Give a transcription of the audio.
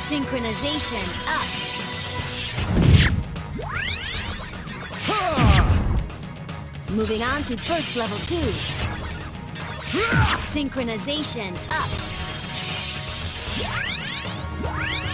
Synchronization up. Moving on to burst level 2. Synchronization up.